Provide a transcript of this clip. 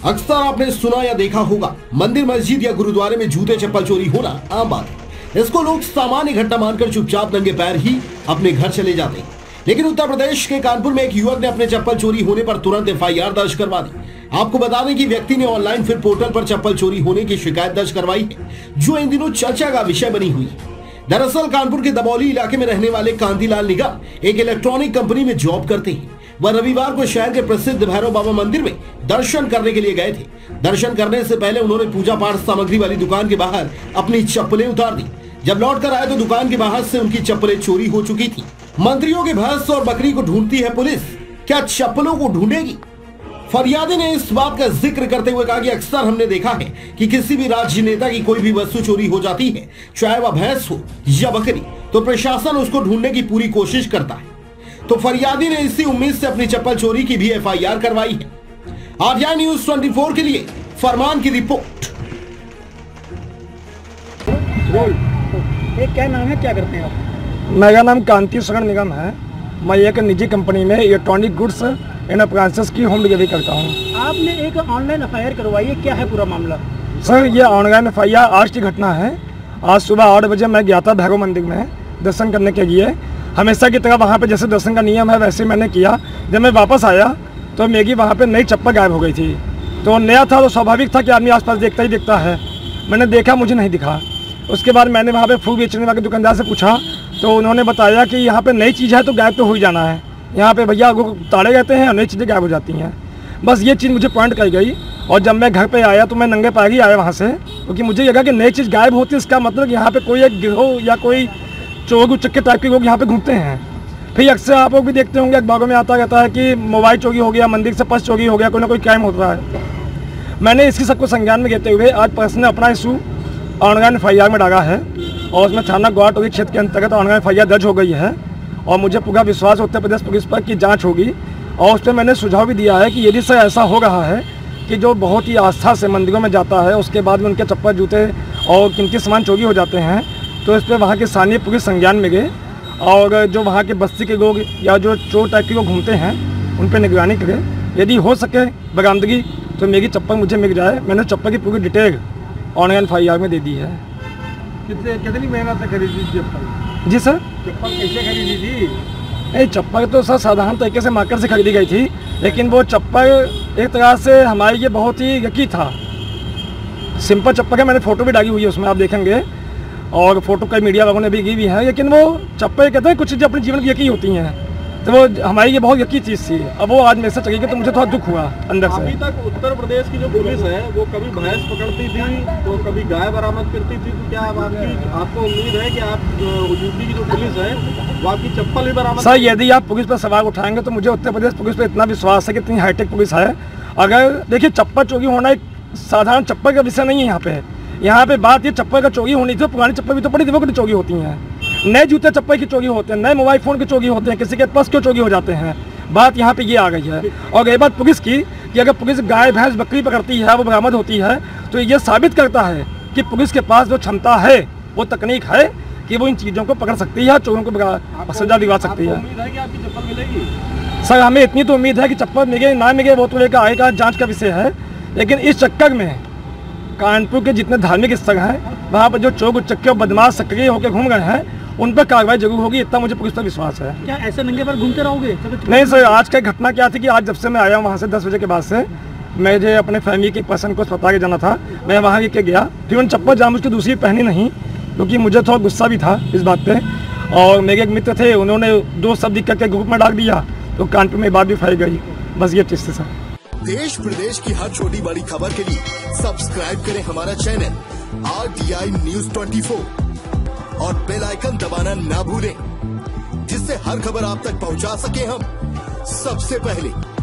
अक्सर आपने सुना या देखा होगा, मंदिर, मस्जिद या गुरुद्वारे में जूते चप्पल चोरी होना आम बात है। इसको लोग सामान्य घटना मानकर चुपचाप नंगे पैर ही अपने घर चले जाते हैं। लेकिन उत्तर प्रदेश के कानपुर में एक युवक ने अपने चप्पल चोरी होने पर तुरंत FIR दर्ज करवा दी। आपको बता दें कि व्यक्ति ने ऑनलाइन फिर पोर्टल पर चप्पल चोरी होने की शिकायत दर्ज करवाई है, जो इन दिनों चर्चा का विषय बनी हुई है। दरअसल कानपुर के दबौली इलाके में रहने वाले कांतिलाल निगम एक इलेक्ट्रॉनिक कंपनी में जॉब करते हैं। वह रविवार को शहर के प्रसिद्ध भैरव बाबा मंदिर में दर्शन करने के लिए गए थे। दर्शन करने से पहले उन्होंने पूजा पाठ सामग्री वाली दुकान के बाहर अपनी चप्पलें उतार दी। जब लौट कर आए तो दुकान के बाहर से उनकी चप्पलें चोरी हो चुकी थी। मंत्रियों के भैंस और बकरी को ढूंढती है पुलिस, क्या चप्पलों को ढूंढेगी? फरियादी ने इस बात का जिक्र करते हुए कहा कि अक्सर हमने देखा है कि किसी भी राजनेता की कोई भी वस्तु चोरी हो जाती है, चाहे वह भैंस हो या बकरी, तो प्रशासन उसको ढूंढने की पूरी कोशिश करता है। तो फरियादी ने इसी उम्मीद से अपनी चप्पल चोरी की भी FIR करवाई है। RTI News 24 के लिए फरमान की रिपोर्ट। क्या नाम है, क्या करते हैं आप? मेरा नाम कांति शरण निगम है। मैं एक निजी कंपनी में इलेक्ट्रॉनिक गुड्स एंड अप्लायंसेस की होम डिलीवरी करता हूँ। आपने एक ऑनलाइन FIR करवाई है, क्या है पूरा मामला? सर, ये ऑनलाइन FIR आज की घटना है। आज सुबह 8 बजे मैं गया था भैरव मंदिर में दर्शन करने के लिए। हमेशा की तरह वहाँ पे जैसे दर्शन का नियम है वैसे मैंने किया। जब मैं वापस आया तो मेरी वहाँ पे नई चप्पल गायब हो गई थी। तो नया था तो स्वाभाविक था कि आदमी आसपास देखता ही देखता है। मैंने देखा, मुझे नहीं दिखा। उसके बाद मैंने वहाँ पे फूल बेचने वाले दुकानदार से पूछा तो उन्होंने बताया कि यहाँ पे नई चीज़ है तो गायब तो हो ही जाना है। यहाँ पे भैया वो ताड़े रहते हैं और नई चीज़ें गायब हो जाती हैं। बस ये चीज़ मुझे पॉइंट कर गई। और जब मैं घर पे आया तो मैं नंगे पैर ही आया वहाँ से, क्योंकि मुझे लगा कि नई चीज़ गायब होती है, इसका मतलब यहाँ पे कोई एक गिरोह या कोई चोर उचक्के टाइप के लोग यहाँ पे घूमते हैं। फिर अक्सर आप लोग भी देखते होंगे अखबारों में आता रहता है कि मोबाइल चोरी हो गया, मंदिर से पर्स चोरी हो गया, कोई ना कोई क्राइम होता है। मैंने इसकी सबको संज्ञान में लेते हुए आज पर्स ने अपना इशू ऑनलाइन FIR में डाला है और उसमें थाना ग्वाटोरी क्षेत्र के अंतर्गत ऑनलाइन FIR दर्ज हो गई है। और मुझे पूरा विश्वास उत्तर प्रदेश पुलिस पर की जांच होगी। और उस पर मैंने सुझाव भी दिया है कि यदि से ऐसा हो रहा है कि जो बहुत ही आस्था से मंदिरों में जाता है उसके बाद में उनके चप्पल, जूते और कीमती सामान चोरी हो जाते हैं, तो इस पर वहाँ के स्थानीय पुलिस संज्ञान में गए और जो वहाँ के बस्ती के लोग या जो चोर टाइप के लोग घूमते हैं उन पर निगरानी करे। यदि हो सके बरामदगी तो मेरी चप्पल मुझे मिल जाए। मैंने चप्पल की पूरी डिटेल ऑनलाइन FIR में दे दी है। कितनी मेहनत से खरीदी चप्पल? जी सर। चप्पल कैसे खरीदी थी? नहीं, चप्पल तो सर साधारण तरीके से मार्केट से खरीदी गई थी, लेकिन वो चप्पल एक तरह से हमारे लिए बहुत ही यकी था। सिंपल चप्पल है, मैंने फ़ोटो भी डाली हुई है उसमें, आप देखेंगे। और फोटो कई मीडिया वालों ने भी की भी है। लेकिन वो चप्पल कहते हैं कुछ चीज़ें अपने जीवन की यकी होती हैं, तो वो हमारी ये बहुत यकी चीज़ थी। अब वो आज मेरे से चली गई तो मुझे थोड़ा दुख हुआ अंदर से। अभी तक उत्तर प्रदेश की जो पुलिस है वो कभी भैंस पकड़ती थी तो कभी गाय बरामद करती थी, तो क्या आपको उम्मीद है कि आप यूपी की जो पुलिस है वो आपकी चप्पल भी बरामद? सर, यदि आप पुलिस पर सवाल उठाएंगे तो मुझे उत्तर प्रदेश पुलिस पर इतना विश्वास है कि इतनी हाईटेक पुलिस है। अगर देखिए, चप्पल चोरी होना एक साधारण चप्पल का विषय नहीं है। यहाँ पे बात ये चप्पल का चोरी होनी थी। पुरानी चप्पल भी तो बड़ी दिनों की चोरी होती हैं, नए जूते चप्पल की चोरी होते हैं, नए मोबाइल फ़ोन की चोरी होते हैं, किसी के पर्स के चोरी हो जाते हैं। बात यहाँ पे ये आ गई है। और रही बात पुलिस की कि अगर पुलिस गाय, भैंस, बकरी पकड़ती है, वो बरामद होती है, तो ये साबित करता है कि पुलिस के पास जो क्षमता है, वो तकनीक है कि वो इन चीज़ों को पकड़ सकती है, चोरों को सजा दिला सकती है। सर, हमें इतनी तो उम्मीद है कि चप्पल मिले ना मिले वो तो लेकर आएगा, जाँच का विषय है। लेकिन इस चक्कर में कानपुर के जितने धार्मिक स्थल हैं वहाँ पर जो चोर उचक्के और बदमाश सक्रिय होकर घूम रहे हैं उन पर कार्रवाई जरूर होगी, इतना मुझे पुलिस पर विश्वास है। क्या ऐसे नंगे पर घूमते रहोगे? नहीं सर, आज का घटना क्या थी कि आज जब से मैं आया हूँ वहाँ से 10 बजे के बाद से, मुझे अपने फैमिली के पर्सन को अस्पताल के जाना था, मैं वहाँ लेके गया। फिर उन चप्पल जामुन की दूसरी पहनी नहीं, क्योंकि मुझे थोड़ा गुस्सा भी था इस बात पे। और मेरे एक मित्र थे, उन्होंने 2 शब्द लिख करके ग्रुप में डाल दिया तो कानपुर में बात भी फैल गई। बस ये चीज़ थी सर। देश प्रदेश की हर छोटी बड़ी खबर के लिए सब्सक्राइब करें हमारा चैनल RTI News 24 और बेल आइकन दबाना ना भूलें, जिससे हर खबर आप तक पहुंचा सके हम सबसे पहले।